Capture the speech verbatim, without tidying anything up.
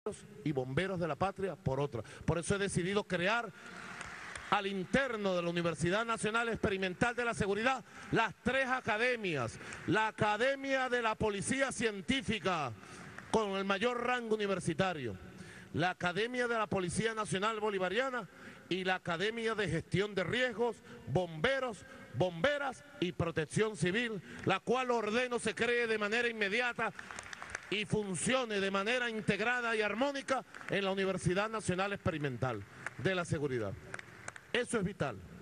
y bomberos de la patria por otra. Por eso he decidido crear al interno de la Universidad Nacional Experimental de la Seguridad las tres academias: la Academia de la Policía Científica con el mayor rango universitario, la Academia de la Policía Nacional Bolivariana y la Academia de Gestión de Riesgos, Bomberos, Bomberas y Protección Civil, la cual ordeno se cree de manera inmediata y funcione de manera integrada y armónica en la Universidad Nacional Experimental de la Seguridad. Eso es vital.